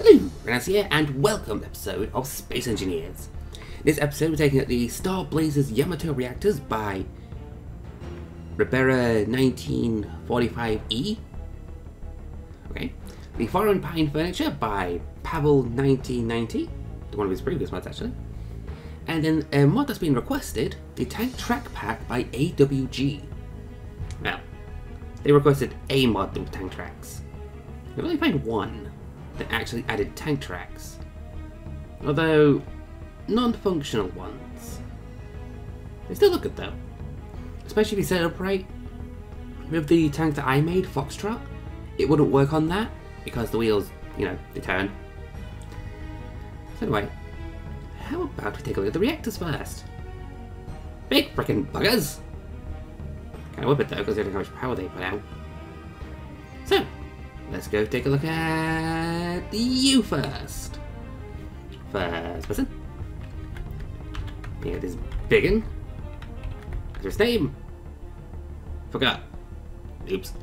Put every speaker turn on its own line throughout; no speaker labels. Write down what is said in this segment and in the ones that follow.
Hello, Ranos here, and welcome to episode of Space Engineers. This episode we're taking at the Star Blazers Yamato Reactors by Ribera 1945E. Okay. The Foreign Pine Furniture by Pavel 1990, one of his previous mods actually. And then a mod that's been requested, the Tank Track Pack by AWG. Well, they requested a mod with tank tracks. I've only found one that actually added tank tracks, although non-functional ones. They still look good though, especially if you set it up right. With the tank that I made, Foxtrot, it wouldn't work on that because the wheels, you know, they turn. So anyway, how about we take a look at the reactors first? Big frickin' buggers! Kind of whip it though because they don't know how much power they put out. So, let's go take a look at you first. First person. Yeah, this biggin. What's his name? Forgot. Oops.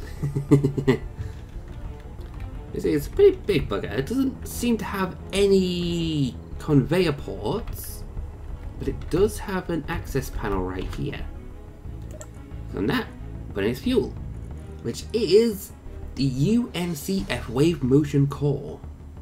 This is a pretty big bugger. It doesn't seem to have any conveyor ports, but it does have an access panel right here. On that, put in its fuel, which is the UNCF Wave Motion Core.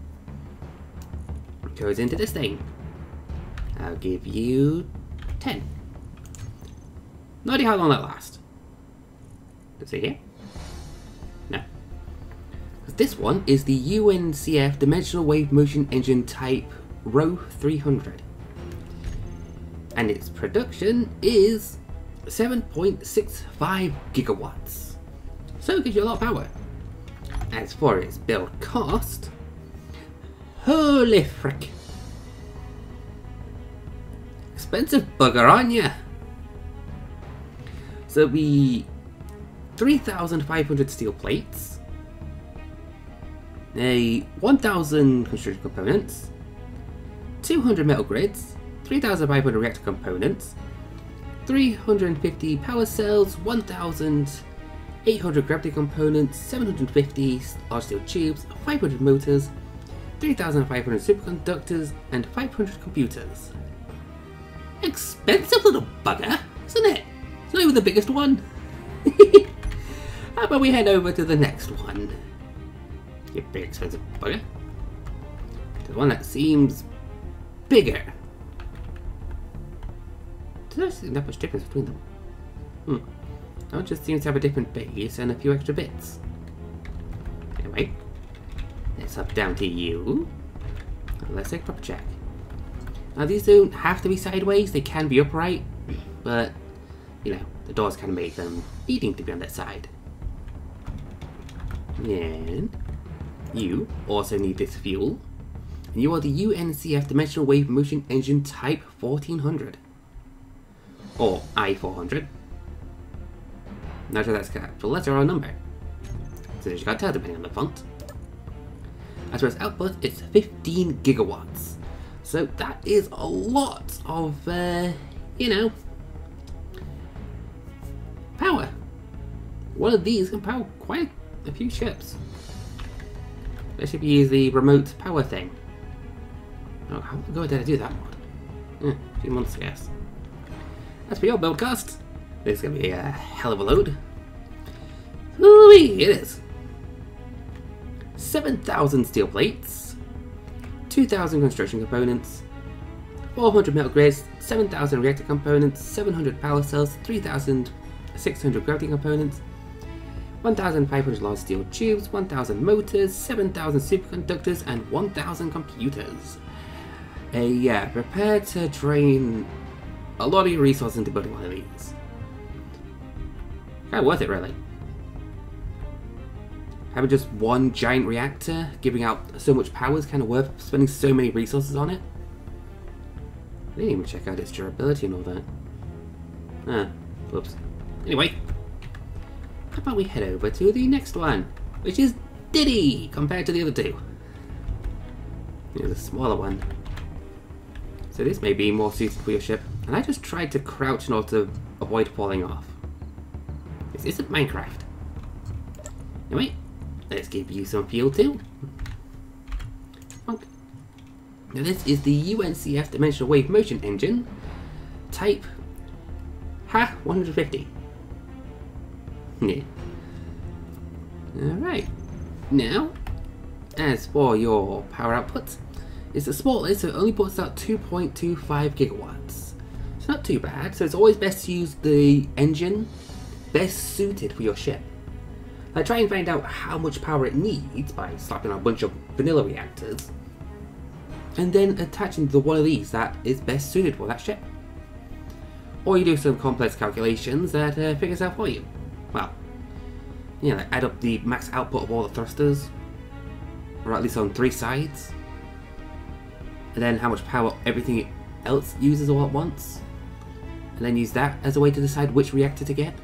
It goes into this thing. I'll give you 10. No idea how long that lasts. Does it here? No. This one is the UNCF Dimensional Wave Motion Engine Type Rho 300. And its production is 7.65 gigawatts. So it gives you a lot of power. As for its build cost, holy frick. Expensive bugger, aren't ya? So it'll be 3,500 steel plates, 1,000 construction components, 200 metal grids, 3,500 reactor components, 350 power cells, 1,800 gravity components, 750 large steel tubes, 500 motors, 3,500 superconductors, and 500 computers. Expensive little bugger, isn't it? It's not even the biggest one. How about we head over to the next one? You big expensive bugger. The one that seems bigger. There's not that much difference between them. It just seems to have a different base and a few extra bits. Anyway, let's hop down to you. Let's take a proper check. Now these don't have to be sideways, they can be upright, but you know, the doors kind of make them needing to be on that side. And you also need this fuel. And you are the UNCF Dimensional Wave Motion Engine Type 1400. Or I-400. Not sure that's capital letter or a number. So you can't tell depending on the font. As for its output, it's 15 gigawatts. So that is a lot of, you know, power. One of these can power quite a few ships. Especially if you use the remote power thing. Oh, how long ago did I do that mod? A few months, I guess. As for your build cost, this is going to be a hell of a load. Ooh-wee, it is. 7,000 steel plates, 2,000 construction components, 400 metal grids, 7,000 reactor components, 700 power cells, 3,600 gravity components, 1,500 large steel tubes, 1,000 motors, 7,000 superconductors, and 1,000 computers. Yeah, prepare to drain a lot of your resources into building one of these. Kind of worth it, really. Having just one giant reactor giving out so much power is kind of worth spending so many resources on it. I didn't even check out its durability and all that. Whoops. Anyway, how about we head over to the next one, which is Diddy compared to the other two. Here's a smaller one. So this may be more suited for your ship, and I just tried to crouch in order to avoid falling off. This isn't Minecraft. Anyway, let's give you some fuel too. Now this is the UNCF Dimensional Wave Motion Engine, type HA 150. Yeah. Alright. Now, as for your power output, it's the smallest, so it only puts out 2.25 gigawatts. It's not too bad, so it's always best to use the engine best suited for your ship. I try and find out how much power it needs by slapping on a bunch of vanilla reactors, and then attaching to one of these that is best suited for that ship. Or you do some complex calculations that figures out for you. Well, you know, like add up the max output of all the thrusters, or at least on 3 sides, and then how much power everything else uses all at once, and then use that as a way to decide which reactor to get.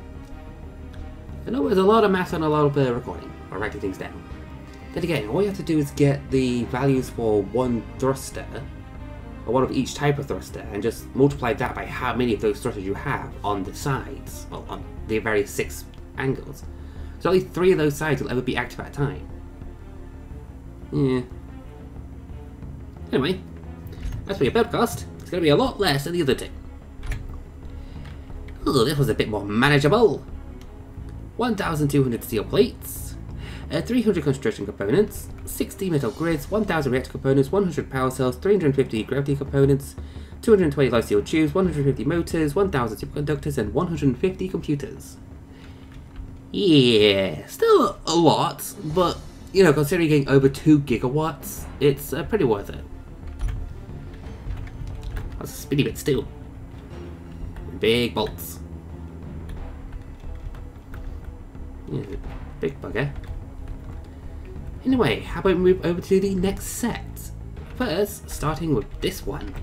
I know there's a lot of math and a lot of recording, or writing things down. Then again, all you have to do is get the values for one thruster, or one of each type of thruster, and just multiply that by how many of those thrusters you have on the sides, well, on the various 6 angles. So only 3 of those sides will ever be active at a time. Yeah. Anyway, as for your build cost, it's going to be a lot less than the other 2. Oh, this was a bit more manageable. 1,200 steel plates, 300 construction components, 60 metal grids, 1,000 reactor components, 100 power cells, 350 gravity components, 220 light steel tubes, 150 motors, 1,000 superconductors, and 150 computers. Yeah, still a lot, but, you know, considering getting over 2 gigawatts, it's pretty worth it. That's a spinny bit still. Big bolts. Yeah, big bugger. Anyway, how about we move over to the next set? First, starting with this one,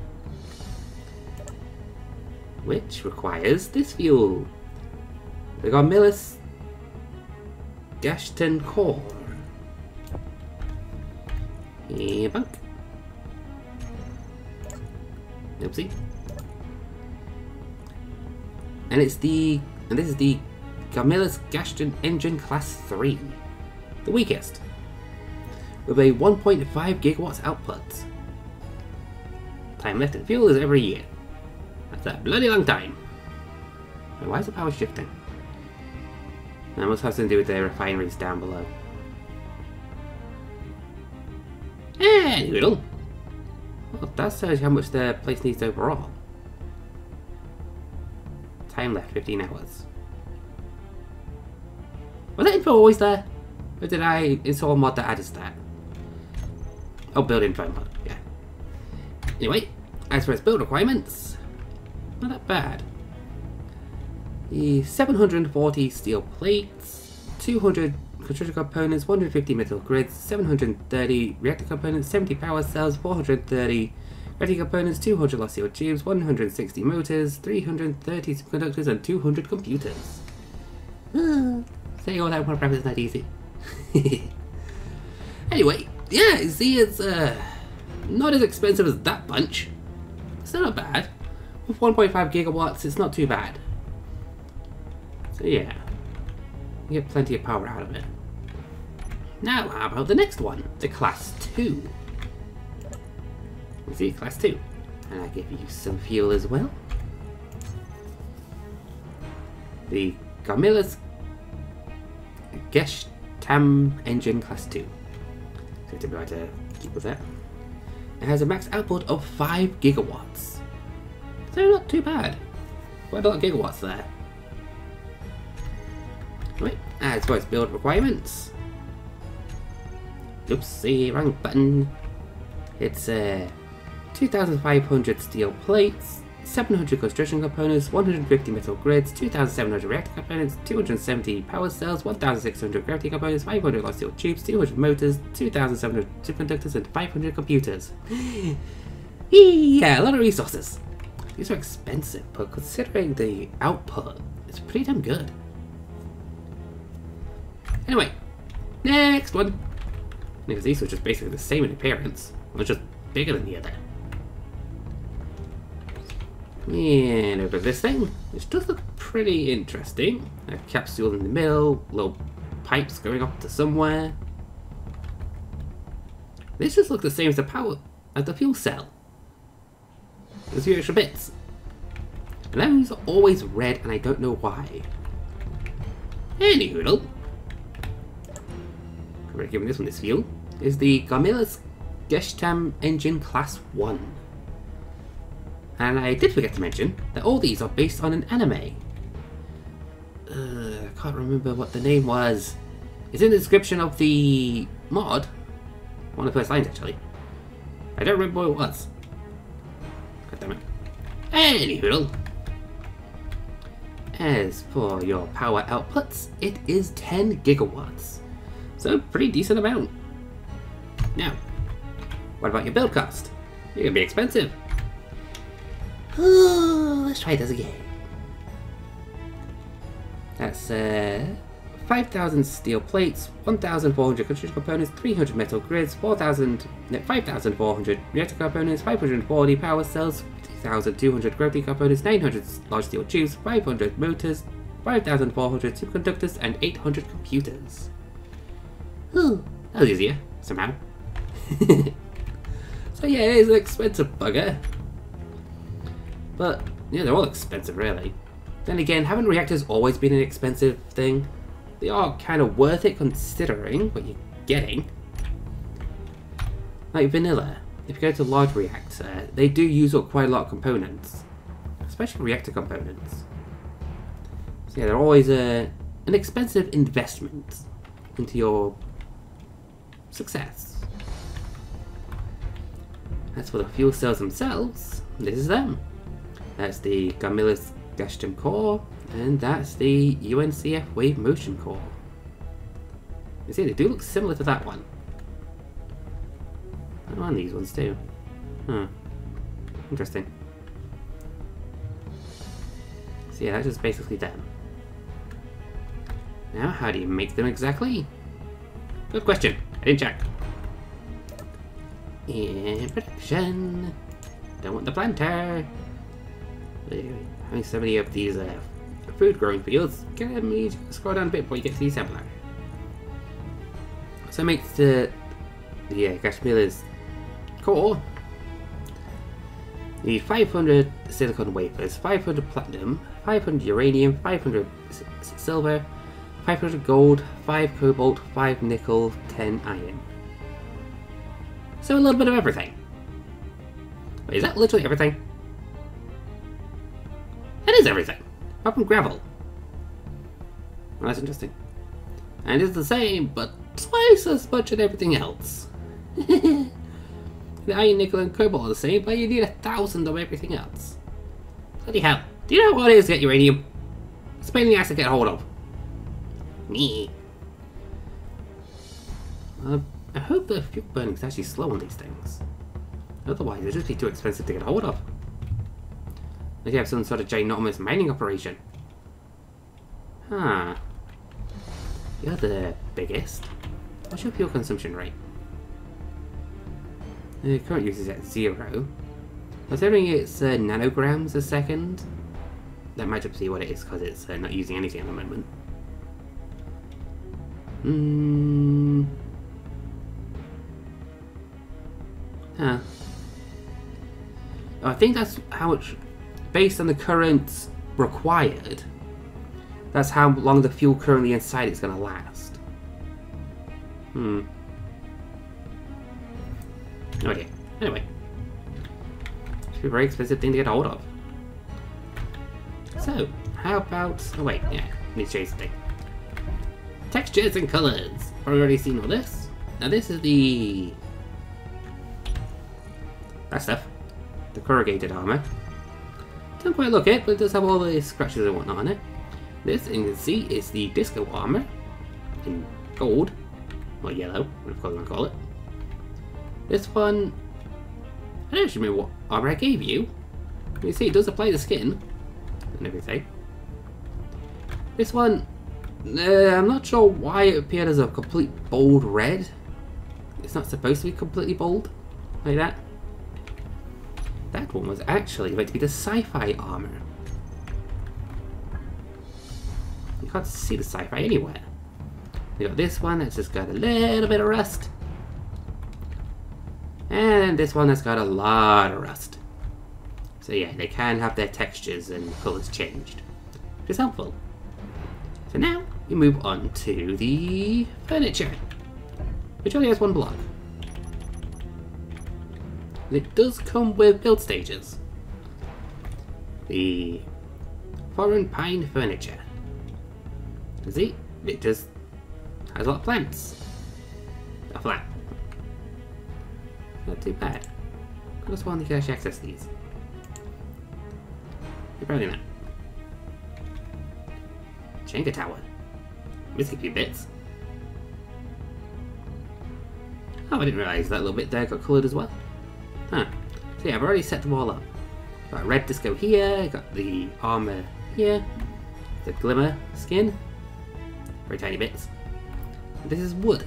which requires this fuel. The Garmillis Gashton Core. Yeah, bunk. Oopsie. And this is the Garmillis Gashton Engine Class 3, the weakest, with a 1.5 gigawatts output. Time left in fuel is every year. That's a bloody long time. Why is the power shifting? That must have something to do with the refineries down below. Anyway, well, that shows how much the place needs overall. Time left 15 hours. Was that info always there? Or did I install a mod that added that? Oh, build info mod, yeah. Anyway, as for its build requirements, not that bad. The 740 steel plates, 200 construction components, 150 metal grids, 730 reactor components, 70 power cells, 430 reactor components, 200 light steel tubes, 160 motors, 330 superconductors, and 200 computers. Saying all that one prep is not easy. Anyway, yeah, you see, it's not as expensive as that bunch. Still not bad. With 1.5 gigawatts, it's not too bad. So yeah, you get plenty of power out of it. Now, how about the next one, the Class 2? You see, Class 2. And I give you some fuel as well. The Garmillis Gashtam Engine Class 2. So to be able to keep with that. It has a max output of 5 gigawatts. So not too bad. Quite a lot of gigawatts there. Right, as for its build requirements. Oopsie, wrong button. It's 2,500 steel plates, 700 construction components, 150 metal grids, 2,700 reactor components, 270 power cells, 1,600 gravity components, 500 light steel tubes, 200 motors, 2,700 superconductors, and 500 computers. Yeah, a lot of resources. These are expensive, but considering the output, it's pretty damn good. Anyway, next one. Because these are just basically the same in appearance, but just bigger than the other. And over this thing, which does look pretty interesting. A capsule in the middle, little pipes going up to somewhere. This just looks the same as the power as the fuel cell. There's a few extra bits. And those are always red, and I don't know why. Anywho, we're giving this one this fuel. Is the Gamila's Geshtam Engine Class 1. And I did forget to mention that all these are based on an anime. I can't remember what the name was. It's in the description of the mod. One of the first lines, actually. I don't remember what it was. God damn it. Anywho, as for your power outputs, it is 10 gigawatts. So, pretty decent amount. Now, what about your build cost? You're gonna be expensive. Let's try this again. That's 5,000 steel plates, 1,400 construction components, 300 metal grids, 5,400 reactor components, 540 power cells, 3,200 gravity components, 900 large steel tubes, 500 motors, 5,400 superconductors, and 800 computers. That was easier, somehow. So yeah, it is an expensive bugger. But, yeah, they're all expensive, really. Then again, haven't reactors always been an expensive thing? They are kind of worth it considering what you're getting. Like vanilla, if you go to a large reactor, they do use up quite a lot of components. Especially reactor components. So yeah, they're always an expensive investment into your success. As for the fuel cells themselves, this is them. That's the Gamila's Geshtam core, and that's the UNCF Wave Motion core. You see, they do look similar to that one. And these ones too. Huh. Interesting. So yeah, that's just basically them. Now, how do you make them exactly? Good question. I didn't check. In production. Don't want the planter. Having so many of these food growing fields, get me scroll down a bit before you get to the assembler. So it makes the Gashmila's core. You need 500 silicon wafers, 500 platinum, 500 uranium, 500 silver, 500 gold, 5 cobalt, 5 nickel, 10 iron. So a little bit of everything. Wait, is that literally everything? That is everything, apart from gravel. Well, that's interesting. And it's the same, but twice as much as everything else. The iron, nickel, and cobalt are the same, but you need 1,000 of everything else. Bloody hell. Do you know what it is to get uranium? It's a pain in the ass to get hold of. Me. I hope the fuel burning is actually slow on these things. Otherwise, it'd just be too expensive to get hold of. Like you have some sort of ginormous mining operation. Huh. You're the biggest. What's your fuel consumption rate? The current use is at 0. Considering it's nanograms a second, that might just be what it is because it's not using anything at the moment. Huh. I think that's how much, based on the current required, that's how long the fuel currently inside is going to last. No idea. Anyway. It's a very expensive thing to get hold of. So, how about... Oh wait, yeah. Need to show you something. Textures and colours. Probably already seen all this. Now this is the... that stuff. The corrugated armour. Don't quite look it, but it does have all the scratches and whatnot on it. This, you can see, is the disco armour. In gold. Or yellow, whatever you want to call it. This one... I don't actually remember what armour I gave you. You see, it does apply the skin. And everything. This one... I'm not sure why it appeared as a complete bold red. It's not supposed to be completely bold. Like that. That one was actually meant to be the sci-fi armour. You can't see the sci-fi anywhere. We got this one that's just got a little bit of rust. And this one has got a lot of rust. So yeah, they can have their textures and colours changed, which is helpful. So now we move on to the furniture, which only has one block. And it does come with build stages. The foreign pine furniture. See, it just has a lot of plants. They're flat. Not too bad. Could have sworn you can actually access these. You're probably not. Jenga tower. Missing a few bits. Oh, I didn't realise that little bit there got coloured as well. Huh. So yeah, I've already set them all up. Got a red disco here, got the armour here, the glimmer skin, very tiny bits. And this is wood.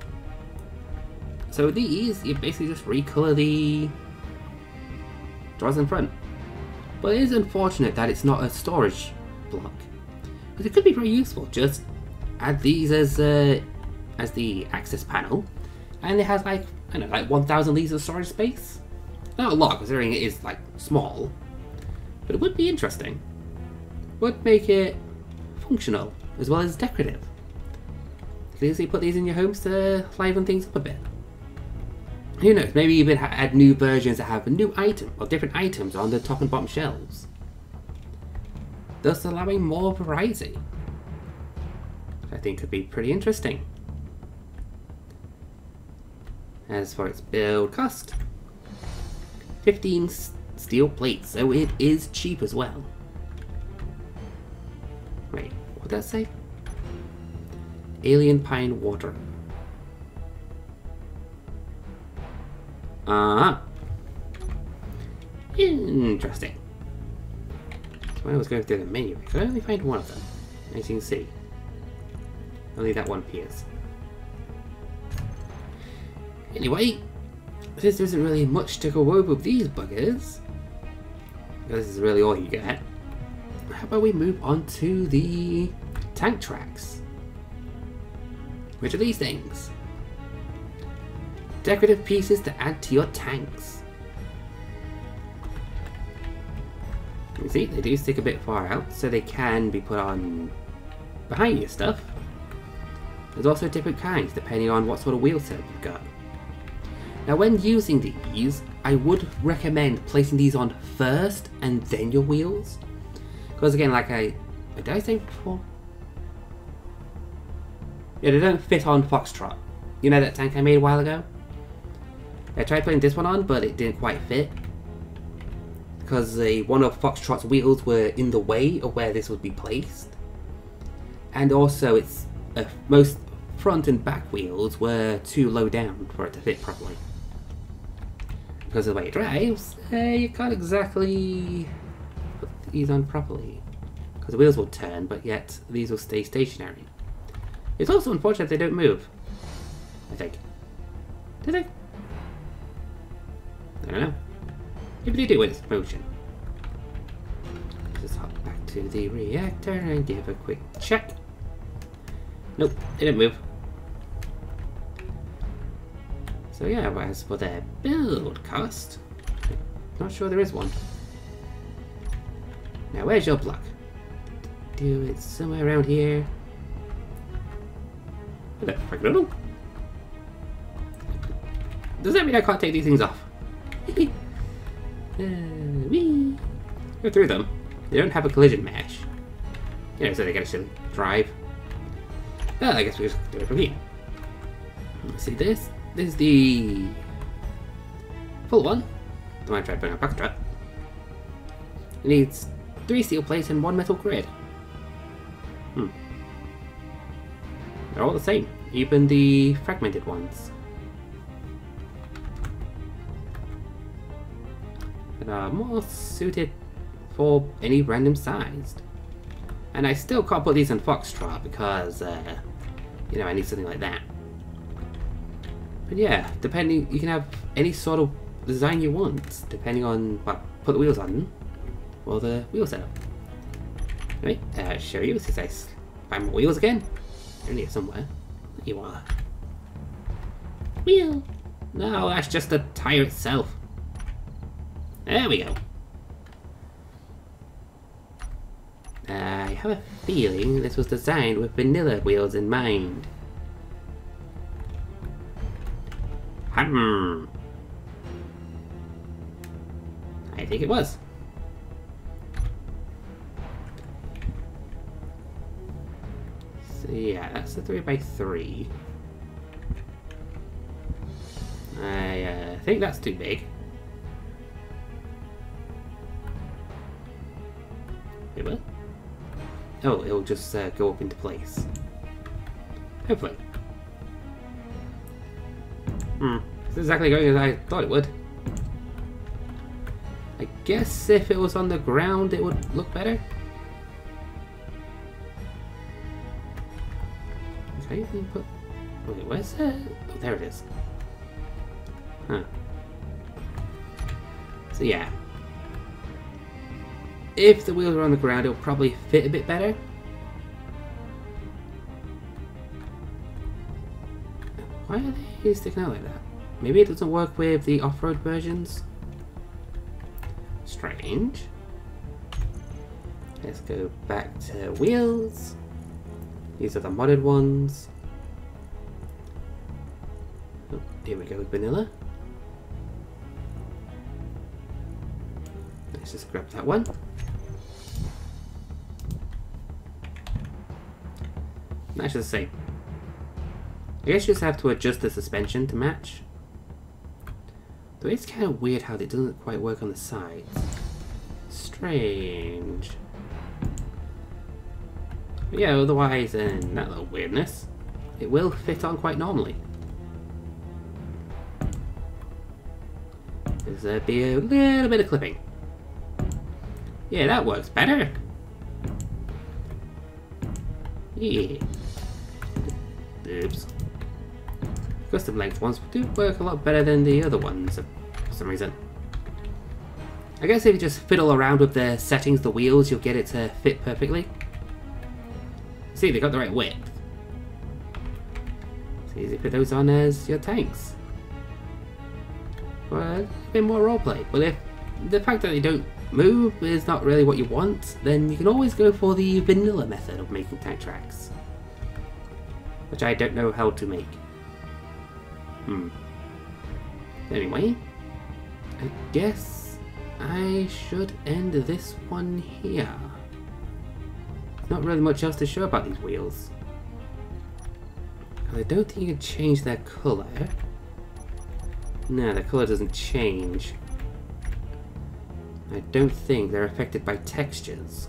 So these, you basically just recolour the drawers in front. But it is unfortunate that it's not a storage block. But it could be very useful. Just add these as the access panel, and it has like, I don't know, like 1,000 litres of storage space. Not a lot, considering it is like small, but it would be interesting. Would make it functional as well as decorative. You can easily put these in your homes to liven things up a bit. Who knows? Maybe even add new versions that have a new item or different items on the top and bottom shelves, thus allowing more variety. I think could be pretty interesting. As for its build cost, 15 steel plates, so it is cheap as well. Wait, what did that say? Alien pine water. Interesting. So when I was going through the menu, I could only find one of them, as you can see. Only that one appears. Anyway, since there isn't really much to go over with these buggers, because this is really all you get, how about we move on to the tank tracks? Which are these things? Decorative pieces to add to your tanks. You see, they do stick a bit far out, so they can be put on behind your stuff. There's also different kinds, depending on what sort of wheel setup you've got. Now when using these, I would recommend placing these on first and then your wheels. Because again, like did I say before? Yeah, they don't fit on Foxtrot. You know that tank I made a while ago? I tried putting this one on, but it didn't quite fit. Because one of Foxtrot's wheels were in the way of where this would be placed. And also its most front and back wheels were too low down for it to fit properly. Because of the way it drives, you can't exactly put these on properly. Because the wheels will turn, but yet these will stay stationary. It's also unfortunate they don't move. I think. Do they? I don't know. Maybe they do when it's in motion. Just hop back to the reactor and give a quick check. Nope, they didn't move. So yeah, as for their build cost, not sure there is one. Now where's your block? Do it somewhere around here. What the frick noodle? Does that mean I can't take these things off? Go through them. They don't have a collision mesh. You know, so they can actually drive. Well, I guess we just do it from here. See this? This is the full one. The one I tried putting on a Foxtrot. It needs 3 steel plates and 1 metal grid. They're all the same, even the fragmented ones. That are more suited for any random sized. And I still can't put these in Foxtrot because, you know, I need something like that. But yeah, depending, you can have any sort of design you want, depending on what, put the wheels on, or the wheel setup. Anyway, I'll show you since I find my wheels again. They're in here somewhere. There you are. Wheel! No, that's just the tire itself. There we go. I have a feeling this was designed with vanilla wheels in mind. I think it was. So yeah, that's the 3x3. I think that's too big. It will? Oh, it'll just go up into place. Hopefully. It's exactly going as I thought it would. I guess if it was on the ground it would look better. Okay, put... Wait, where's that? Oh, there it is. Huh. So yeah. If the wheels are on the ground, it'll probably fit a bit better. Why are they sticking out like that? Maybe it doesn't work with the off-road versions? Strange. Let's go back to wheels. These are the modded ones. Oh, here we go with vanilla. Let's just grab that one. That's just the same. I guess you just have to adjust the suspension to match. Though it's kind of weird how it doesn't quite work on the sides. Strange. But yeah, otherwise than that little weirdness, it will fit on quite normally. There'll be a little bit of clipping. Yeah, that works better. Yeah. Oops. Custom length ones do work a lot better than the other ones for some reason. I guess if you just fiddle around with the settings, the wheels, you'll get it to fit perfectly. See, they got the right width. It's easy to put those on as your tanks. For a bit more roleplay. But if the fact that they don't move is not really what you want, then you can always go for the vanilla method of making tank tracks. Which I don't know how to make. Anyway, I guess I should end this one here. Not really much else to show about these wheels. I don't think you can change their colour. No, their colour doesn't change. I don't think they're affected by textures.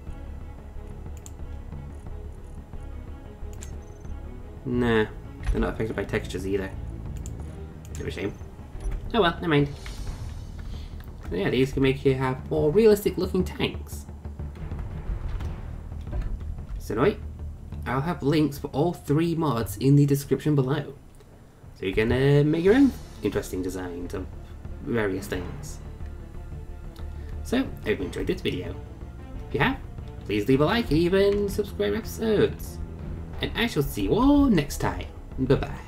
Nah, they're not affected by textures either. Bit of a shame. Oh well, never mind. So yeah, these can make you have more realistic looking tanks. So anyway, I'll have links for all 3 mods in the description below. So you can make your own interesting designs of various things. So, I hope you enjoyed this video. If you have, please leave a like and even subscribe episodes. And I shall see you all next time. Bye bye.